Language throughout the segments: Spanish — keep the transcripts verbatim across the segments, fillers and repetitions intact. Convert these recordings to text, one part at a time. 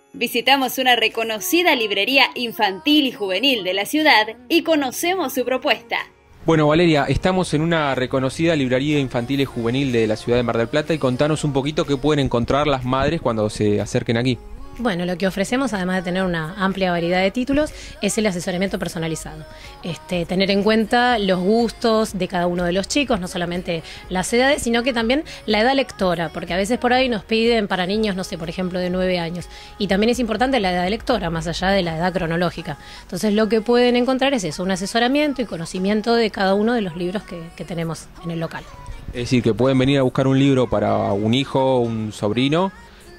Visitamos una reconocida librería infantil y juvenil de la ciudad y conocemos su propuesta. Bueno, Valeria, estamos en una reconocida librería infantil y juvenil de la ciudad de Mar del Plata y contanos un poquito qué pueden encontrar las madres cuando se acerquen aquí. Bueno, lo que ofrecemos, además de tener una amplia variedad de títulos, es el asesoramiento personalizado. Este, tener en cuenta los gustos de cada uno de los chicos, no solamente las edades, sino que también la edad lectora, porque a veces por ahí nos piden para niños, no sé, por ejemplo, de nueve años. Y también es importante la edad lectora, más allá de la edad cronológica. Entonces lo que pueden encontrar es eso, un asesoramiento y conocimiento de cada uno de los libros que, que tenemos en el local. Es decir, que pueden venir a buscar un libro para un hijo, un sobrino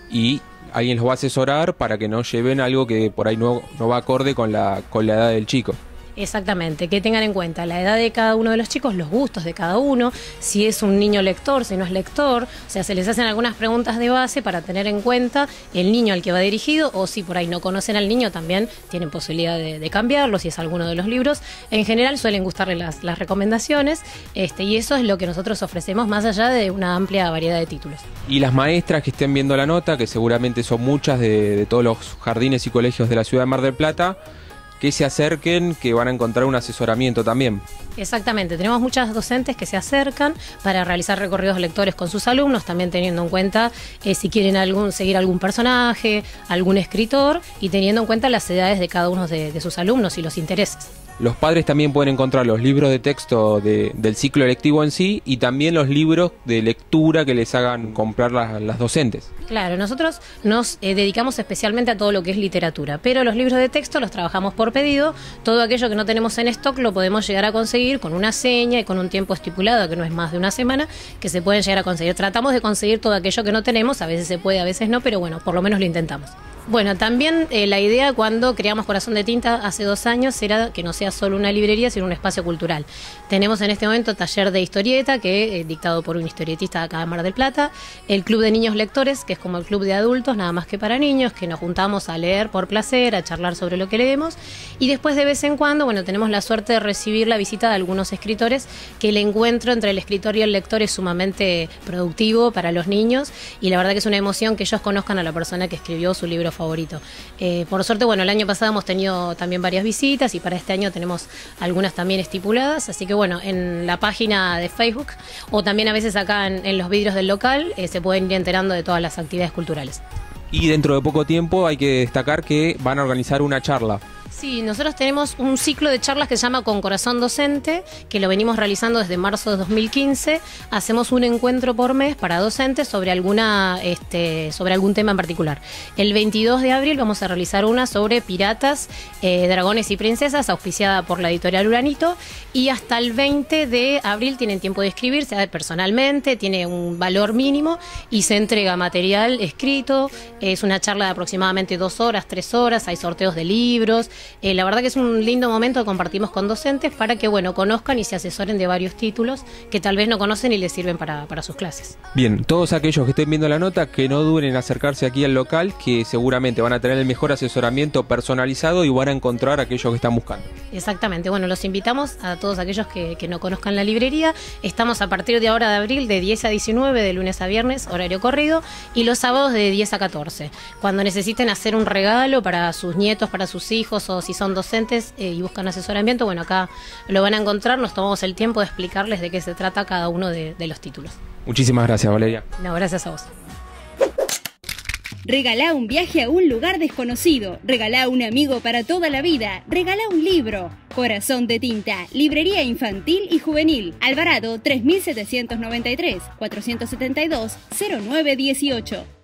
y alguien los va a asesorar para que no lleven algo que por ahí no, no va acorde con la, con la edad del chico. Exactamente, que tengan en cuenta la edad de cada uno de los chicos, los gustos de cada uno, si es un niño lector, si no es lector, o sea, se les hacen algunas preguntas de base para tener en cuenta el niño al que va dirigido, o si por ahí no conocen al niño también tienen posibilidad de, de cambiarlo, si es alguno de los libros. En general suelen gustarle las, las recomendaciones, este, y eso es lo que nosotros ofrecemos más allá de una amplia variedad de títulos. Y las maestras que estén viendo la nota, que seguramente son muchas de, de todos los jardines y colegios de la ciudad de Mar del Plata, que se acerquen, que van a encontrar un asesoramiento también. Exactamente, tenemos muchas docentes que se acercan para realizar recorridos lectores con sus alumnos, también teniendo en cuenta eh, si quieren algún, seguir algún personaje, algún escritor, y teniendo en cuenta las edades de cada uno de, de sus alumnos y los intereses. Los padres también pueden encontrar los libros de texto de, del ciclo lectivo en sí y también los libros de lectura que les hagan comprar las, las docentes. Claro, nosotros nos eh, dedicamos especialmente a todo lo que es literatura, pero los libros de texto los trabajamos por pedido. Todo aquello que no tenemos en stock lo podemos llegar a conseguir con una seña y con un tiempo estipulado, que no es más de una semana, que se pueden llegar a conseguir. Tratamos de conseguir todo aquello que no tenemos, a veces se puede, a veces no, pero bueno, por lo menos lo intentamos. Bueno, también eh, la idea cuando creamos Corazón de Tinta hace dos años era que no sea solo una librería, sino un espacio cultural. Tenemos en este momento taller de historieta, que es dictado por un historietista de acá de Mar del Plata, el Club de Niños Lectores, que es como el club de adultos, nada más que para niños, que nos juntamos a leer por placer, a charlar sobre lo que leemos, y después de vez en cuando, bueno, tenemos la suerte de recibir la visita de algunos escritores, que el encuentro entre el escritor y el lector es sumamente productivo para los niños, y la verdad que es una emoción que ellos conozcan a la persona que escribió su libro favorito. Eh, por suerte, bueno, el año pasado hemos tenido también varias visitas y para este año tenemos algunas también estipuladas, así que bueno, en la página de Facebook o también a veces acá en, en los vidrios del local eh, se pueden ir enterando de todas las actividades culturales. Y dentro de poco tiempo hay que destacar que van a organizar una charla. Sí, nosotros tenemos un ciclo de charlas que se llama Con Corazón Docente, que lo venimos realizando desde marzo de dos mil quince. Hacemos un encuentro por mes para docentes sobre alguna, este, sobre algún tema en particular. El veintidós de abril vamos a realizar una sobre piratas, eh, dragones y princesas, auspiciada por la editorial Uranito, y hasta el veinte de abril tienen tiempo de inscribirse personalmente, tiene un valor mínimo y se entrega material escrito. Es una charla de aproximadamente dos horas, tres horas, hay sorteos de libros. Eh, la verdad que es un lindo momento que compartimos con docentes para que, bueno, conozcan y se asesoren de varios títulos que tal vez no conocen y les sirven para, para sus clases. Bien, todos aquellos que estén viendo la nota, que no duden en acercarse aquí al local, que seguramente van a tener el mejor asesoramiento personalizado y van a encontrar aquello que están buscando. Exactamente, bueno, los invitamos a todos aquellos que, que no conozcan la librería. Estamos a partir de ahora de abril de diez a diecinueve, de lunes a viernes, horario corrido, y los sábados de diez a catorce. Cuando necesiten hacer un regalo para sus nietos, para sus hijos, o si son docentes eh, y buscan asesoramiento, bueno, acá lo van a encontrar. Nos tomamos el tiempo de explicarles de qué se trata cada uno de, de los títulos. Muchísimas gracias, Valeria. No, gracias a vos. Regalá un viaje a un lugar desconocido, regalá un amigo para toda la vida, regalá un libro. Corazón de Tinta, librería infantil y juvenil. Alvarado tres mil setecientos noventa y tres, cuatrocientos setenta y dos, cero nueve dieciocho.